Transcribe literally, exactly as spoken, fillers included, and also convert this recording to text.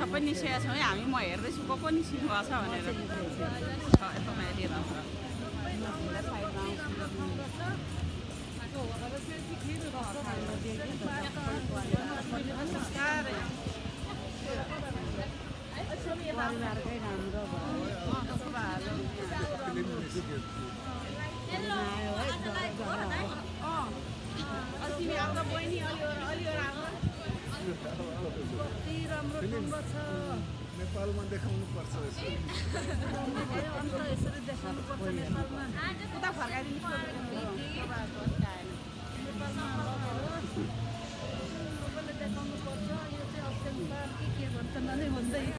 सबै निस्केका छौँ है हामी म हेर्दैछु को को निस्किनु भएको छ भनेर यतामा हेरिरहेको छ परिवारकै राम्रो नेपालमा देखाउनु पर्छ यसरी देखाउनु पर्छ नेपालमा उता फर्काइदिनु देखाउनु पर्छ यो चाहिँ अत्यन्त के के भन्छ नै भन्दै